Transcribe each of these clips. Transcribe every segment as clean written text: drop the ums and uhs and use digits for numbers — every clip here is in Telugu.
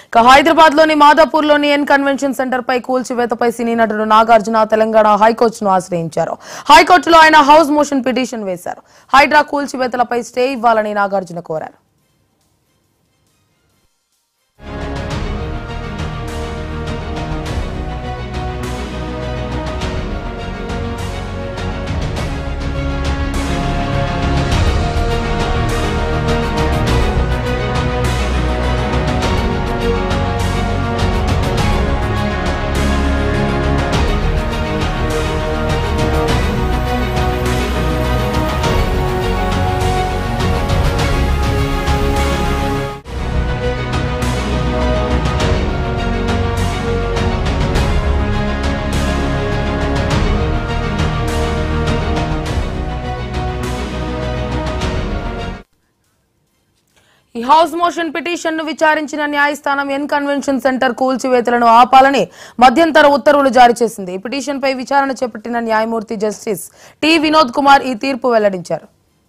హైదరాబాద్లోని మాదాపూర్లోని ఎన్ కన్వెన్షన్ సెంటర్ పై కూల్చివేతపై సినీ నటుడు నాగార్జున తెలంగాణ హైకోర్టును ఆశ్రయించారు. హైకోర్టులో ఆయన హౌస్ మోషన్ పిటిషన్ వేశారు. హైడ్రా కూల్చివేతలపై స్టే ఇవ్వాలని నాగార్జున కోరారు. ఈ హౌస్ మోషన్ పిటిషన్ ను విచారించిన న్యాయస్థానం ఎన్ కన్వెన్షన్ సెంటర్ కూల్చివేతలను ఆపాలని మధ్యంతర ఉత్తర్వులు జారీ చేసింది. ఈ పిటిషన్ పై విచారణ చేపట్టిన న్యాయమూర్తి జస్టిస్ టి వినోద్ కుమార్ ఈ తీర్పు వెల్లడించారు.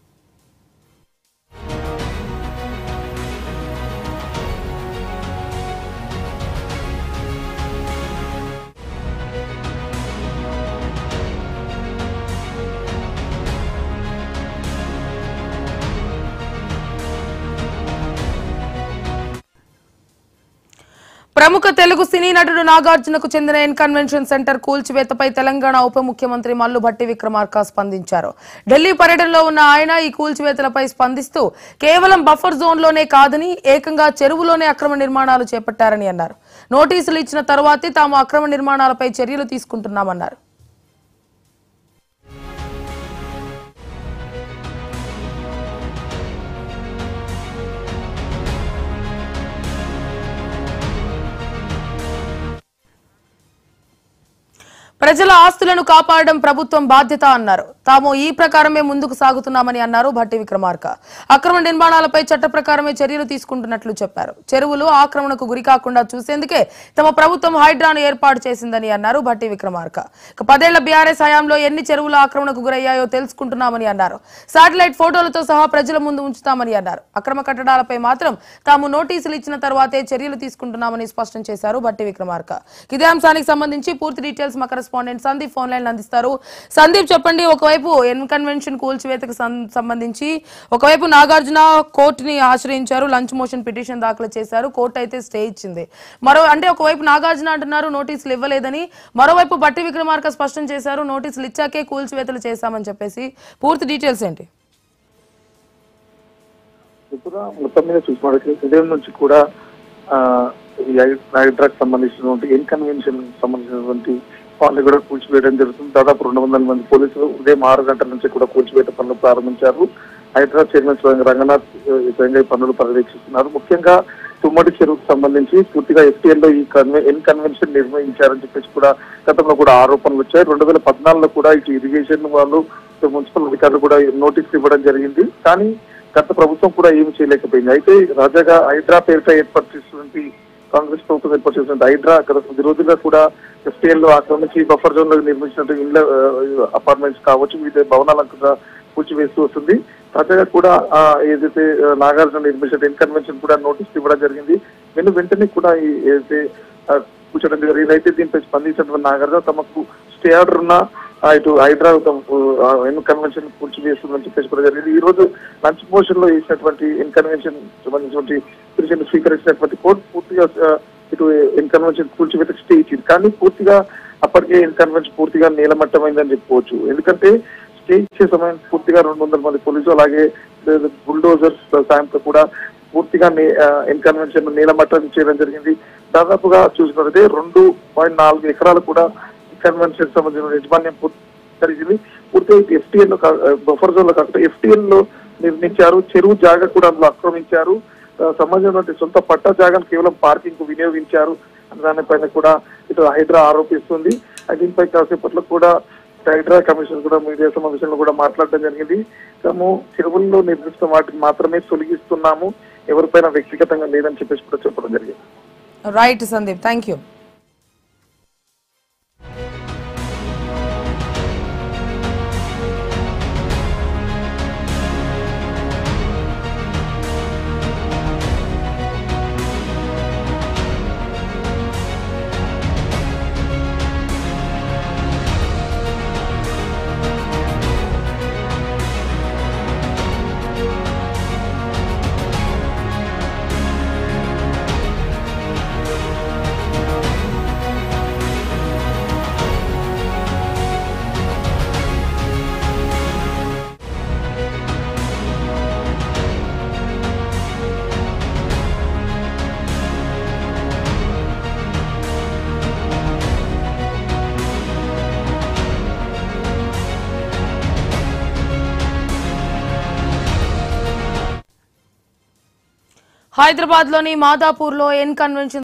ప్రముఖ తెలుగు సినీ నటుడు నాగార్జునకు చెందిన ఎన్ కన్వెన్షన్ సెంటర్ కూల్చివేతపై తెలంగాణ ఉప ముఖ్యమంత్రి భట్టి విక్రమార్క స్పందించారు. ఢిల్లీ పర్యటనలో ఉన్న ఆయన ఈ కూల్చివేతలపై స్పందిస్తూ కేవలం బఫర్ జోన్లోనే కాదని ఏకంగా చెరువులోనే అక్రమ నిర్మాణాలు చేపట్టారని అన్నారు. నోటీసులు ఇచ్చిన తరువాతే తాము అక్రమ నిర్మాణాలపై చర్యలు తీసుకుంటున్నామన్నారు. ప్రజల ఆస్తులను కాపాడడం ప్రభుత్వం బాధ్యత అన్నారు. తాము ఈ ప్రకారమే ముందుకు సాగుతున్నామని అన్నారు భట్టి విక్రమార్క. అక్రమ నిర్మాణాలపై చట్ట ప్రకారమే చర్యలు తీసుకుంటున్నట్లు చెప్పారు. చెరువులు ఆక్రమణకు గురి కాకుండా చూసేందుకే తమ ప్రభుత్వం హైడ్రాను ఏర్పాటు చేసిందని అన్నారు భట్టి విక్రమార్క. 10 ఏళ్ల బీఆర్ఎస్ హయాంలో ఎన్ని చెరువులు ఆక్రమణకు గురయ్యాయో తెలుసుకుంటున్నామని అన్నారు. శాటిలైట్ ఫోటోలతో సహా ప్రజల ముందు ఉంచుతామని అన్నారు. అక్రమ కట్టడాలపై మాత్రం తాము నోటీసులు ఇచ్చిన తర్వాతే చర్యలు తీసుకుంటున్నామని స్పష్టం చేశారు భట్టి విక్రమార్క. ఇదే అంశానికి సంబంధించి పూర్తి డీటెయిల్స్ మా కరెస్పాండెంట్ సందీప్ ఫోన్ లైన్ అందిస్తారు. సందీప్, చెప్పండి, ఒకవైపు ఎన్ కన్వెన్షన్ కూల్చివేతకు సంబంధించి ఒకవైపు నాగార్జున కోర్టుని ఆశ్రయించారు, లంచ్ మోషన్ పిటిషన్ దాఖలు చేశారు, కోర్టు అయితే స్టే ఇచ్చింది. ఒకవైపు నాగార్జున అంటున్నారు నోటీసులు ఇవ్వలేదని, మరోవైపు భట్టి విక్రమార్క స్పష్టం చేశారు నోటీసులు ఇచ్చాకే కూల్చివేతలు చేశామని చెప్పేసి. పూర్తి డీటెయిల్స్ ఏంటి? మొత్తం మీద చూసినట్టు ఉదయం నుంచి కూడా హైడ్రాకి సంబంధించినటువంటి ఎన్ కన్వెన్షన్ సంబంధించినటువంటి వాళ్ళని కూడా కూల్చివేయడం జరుగుతుంది. దాదాపు 200 మంది పోలీసులు ఉదయం 6 గంటల నుంచి కూడా కూల్చివేత పనులు ప్రారంభించారు. హైడ్రా చైర్మన్ స్వయంగా రంగనాథ్ స్వయంగా పనులు పర్యవేక్షిస్తున్నారు. ముఖ్యంగా తుమ్మడి చెరువుకు సంబంధించి పూర్తిగా ఎఫ్టీఎల్ లో ఈ ఎన్ కన్వెన్షన్ నిర్వహించారని చెప్పేసి కూడా గతంలో కూడా ఆరోపణలు వచ్చాయి. 2014లో కూడా ఇటు ఇరిగేషన్ వాళ్ళు మున్సిపల్ అధికారులు కూడా నోటీసులు ఇవ్వడం జరిగింది. కానీ గత ప్రభుత్వం కూడా ఏమి చేయలేకపోయింది. అయితే తాజాగా హైడ్రా పేరుపై ఏర్పాటు చేసినటువంటి కాంగ్రెస్ ప్రభుత్వం ఏర్పాటు చేసినటువంటి హైడ్రా గత కొద్ది రోజులుగా కూడా ఎఫ్టీఎల్ లో ఆక్రమించి బఫర్ జోన్ లో నిర్మించినట్టు ఇళ్ల అపార్ట్మెంట్స్ కావచ్చు, వివిధ భవనాలను కూడా కూల్చివేస్తూ వస్తుంది. తాజాగా కూడా ఏదైతే నాగార్జున నిర్మించిన ఎన్ కన్వెన్షన్ కూడా నోటీసులు ఇవ్వడం జరిగింది. వెంటనే కూడా ఏదైతే కూర్చోడం జరిగింది. అయితే దీనిపై స్పందించినటువంటి నాగార్జున తమకు స్టే ఆర్డర్ ఉన్న ఇటు హైడ్రా ఎన్ కన్వెన్షన్ కూల్చివేస్తుందని చెప్పేసి కూడా జరిగింది. ఈ రోజు లంచ్ మోషన్ లో వేసినటువంటి ఎన్ కన్వెన్షన్ సంబంధించినటువంటి పిటిషన్ స్వీకరించినటువంటి కోర్టు పూర్తిగా ఇటు ఎన్ కన్వెన్షన్ కూల్చివేతకు స్టే ఇచ్చింది. కానీ పూర్తిగా అప్పటికే ఎన్ కన్వెన్షన్ పూర్తిగా నీలమట్టమైందని చెప్పుకోవచ్చు. ఎందుకంటే స్టే ఇచ్చే సమయం పూర్తిగా 200 మంది పోలీసులు అలాగే బుల్డోజర్స్ సాయంతో కూడా పూర్తిగా ఎన్ కన్వెన్షన్ నీలమట్టం చేయడం జరిగింది. దాదాపుగా చూసినట్లయితే 2.4 ఎకరాలు కూడా కన్వెన్షన్ సంబంధించిన యజమాన్యం జరిగింది. పూర్తిగా ఎఫ్టీఎల్ లో బఫర్ జోన్ లో కాకుండా ఎఫ్టీఎల్ లో నిర్మించారు. చెరువు జాగా కూడా అందులో ఆక్రమించారు. సంబంధించిన సొంత పట్టా జాగాను కేవలం పార్కింగ్ కు వినియోగించారు అనే దానిపైన కూడా ఇటు హైడ్రా ఆరోపిస్తుంది. దీనిపై కాసేపట్లో కూడా హైడ్రా కమిషన్ కూడా మీడియా సమావేశంలో కూడా మాట్లాడడం జరిగింది. తాము చెరువుల్లో నిర్మిస్తున్న వాటిని మాత్రమే తొలగిస్తున్నాము, ఎవరిపైన వ్యక్తిగతంగా లేదని చెప్పేసి కూడా చెప్పడం జరిగింది. Right Sandeep, thank you. Hyderabad లోని మాదాపూర్ లో ఎన్ కన్వెన్షన్